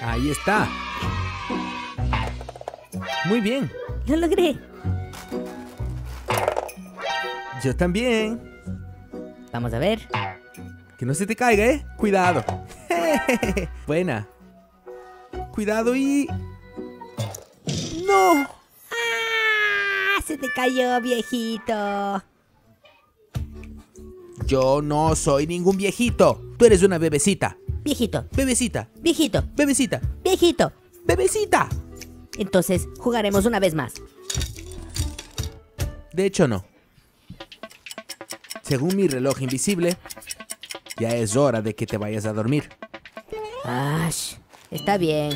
Ahí está. Muy bien. Lo logré. Yo también. Vamos a ver. Que no se te caiga, ¿eh? Cuidado. Buena. Cuidado y... ¡No! ¡Ah! Se te cayó, viejito. Yo no soy ningún viejito. Tú eres una bebecita. Viejito, Bebecita. viejito, Bebecita. viejito. Bebecita. Entonces, jugaremos una vez más. De hecho, no. Según mi reloj invisible, ya es hora de que te vayas a dormir. Ash, está bien.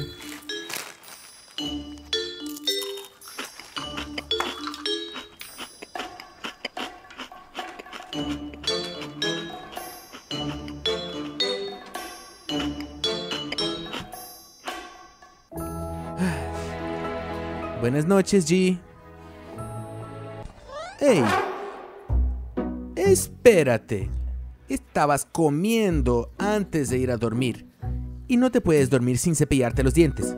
Buenas noches, G. ¡Ey! Espérate. Estabas comiendo antes de ir a dormir. Y no te puedes dormir sin cepillarte los dientes.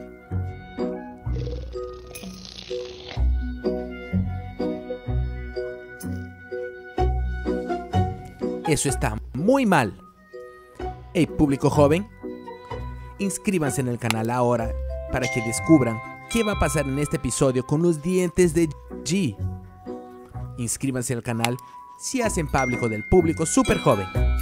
Eso está muy mal. Hey, público joven, inscríbanse en el canal ahora para que descubran qué va a pasar en este episodio con los dientes de G. Inscríbanse al canal si hacen público del público súper joven.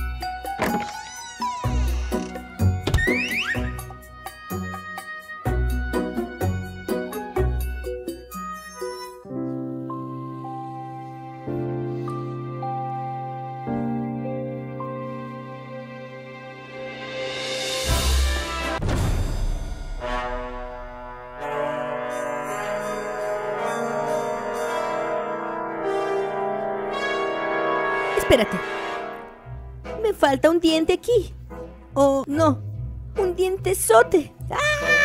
Espérate. Me falta un diente aquí. O no, un dientezote. ¡Ah!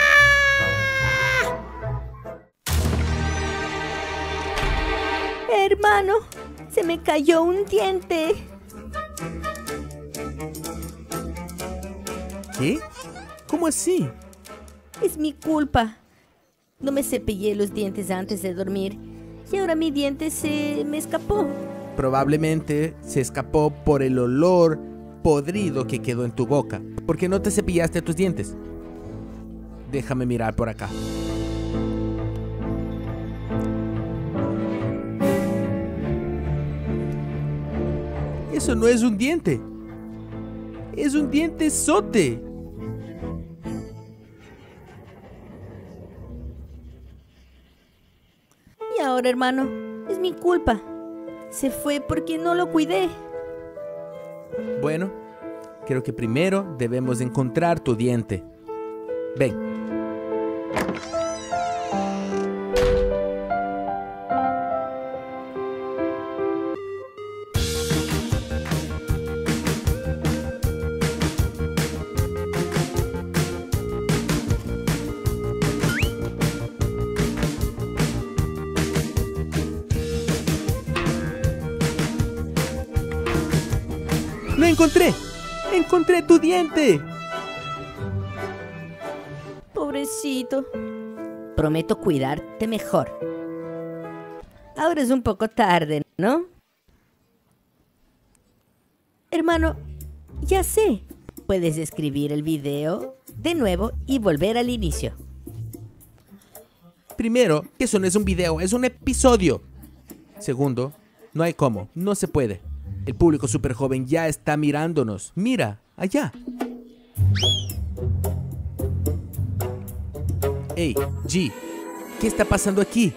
Hermano, se me cayó un diente. ¿Qué? ¿Cómo así? Es mi culpa. No me cepillé los dientes antes de dormir y ahora mi diente se me escapó. Probablemente se escapó por el olor podrido que quedó en tu boca. ¿Por qué no te cepillaste tus dientes? Déjame mirar por acá. Eso no es un diente. Es un dientezote. Y ahora, hermano, es mi culpa. Se fue porque no lo cuidé. Bueno, creo que primero debemos encontrar tu diente. Ven. ¡Lo encontré! ¡Encontré tu diente! Pobrecito. Prometo cuidarte mejor. Ahora es un poco tarde, ¿no? Hermano, ya sé. Puedes escribir el video de nuevo y volver al inicio. Primero, que eso no es un video, es un episodio. Segundo, no hay cómo, no se puede. El público súper joven ya está mirándonos. Mira, allá. Hey, G, ¿qué está pasando aquí?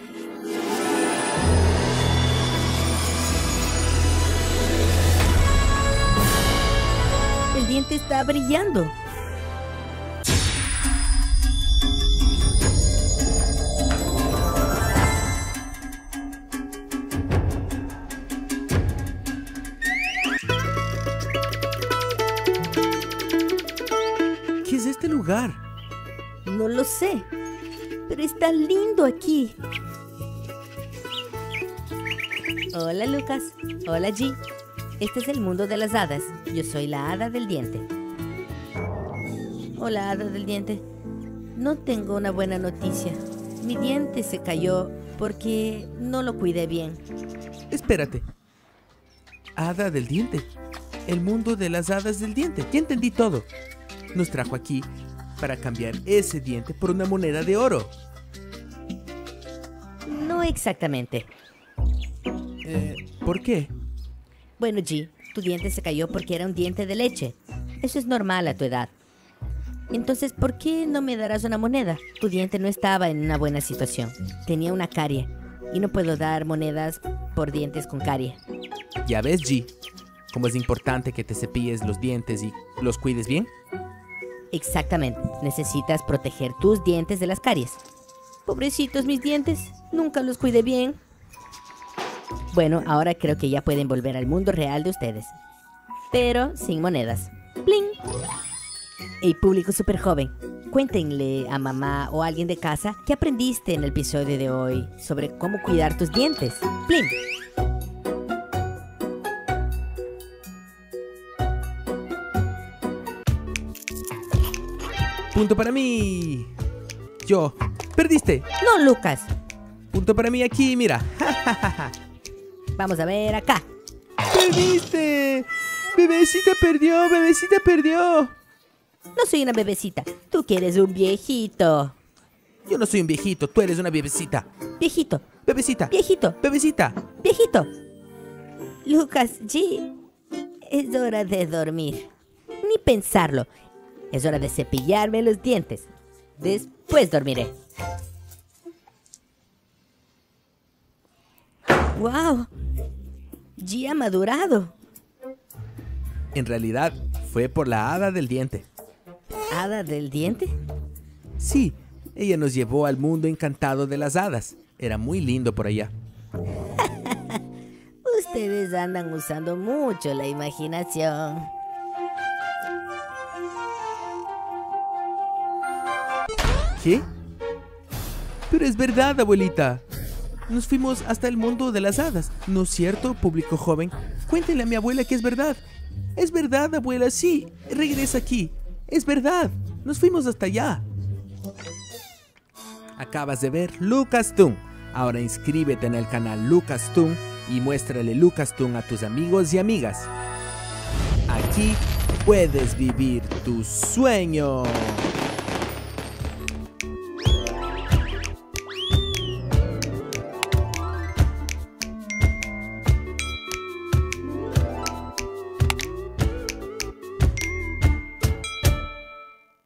El diente está brillando. ¿Qué es este lugar? No lo sé, pero está lindo aquí. Hola, Lucas. Hola, G. Este es el mundo de las hadas. Yo soy la hada del diente. Hola, hada del diente. No tengo una buena noticia. Mi diente se cayó porque no lo cuidé bien. Espérate. Hada del diente. El mundo de las hadas del diente. Ya entendí todo. Nos trajo aquí para cambiar ese diente por una moneda de oro. No exactamente. ¿Por qué? Bueno, G, tu diente se cayó porque era un diente de leche. Eso es normal a tu edad. Entonces, ¿por qué no me darás una moneda? Tu diente no estaba en una buena situación. Tenía una carie. Y no puedo dar monedas por dientes con carie. Ya ves, G, cómo es importante que te cepilles los dientes y los cuides bien. Exactamente. Necesitas proteger tus dientes de las caries. Pobrecitos mis dientes. Nunca los cuidé bien. Bueno, ahora creo que ya pueden volver al mundo real de ustedes. Pero sin monedas. ¡Pling! Hey, público súper joven, cuéntenle a mamá o a alguien de casa qué aprendiste en el episodio de hoy sobre cómo cuidar tus dientes. ¡Plim! Punto para mí. Yo. Perdiste. No, Lucas. Punto para mí aquí, mira. Vamos a ver acá. ¡Perdiste! Bebecita perdió, bebecita perdió. No soy una bebecita. Tú que eres un viejito. Yo no soy un viejito, tú eres una bebecita. Viejito. Bebecita. Viejito. Bebecita. Viejito. Lucas, G, es hora de dormir. Ni pensarlo. Es hora de cepillarme los dientes. Después dormiré. ¡Wow! G ha madurado. En realidad, fue por la hada del diente. ¿Hada del diente? Sí, ella nos llevó al mundo encantado de las hadas. Era muy lindo por allá. Ustedes andan usando mucho la imaginación. ¿Qué? Pero es verdad, abuelita. Nos fuimos hasta el mundo de las hadas. ¿No es cierto, público joven? Cuéntenle a mi abuela que es verdad. Es verdad, abuela, sí. Regresa aquí. Es verdad. Nos fuimos hasta allá. Acabas de ver LucasToon. Ahora inscríbete en el canal LucasToon y muéstrale LucasToon a tus amigos y amigas. Aquí puedes vivir tu sueño.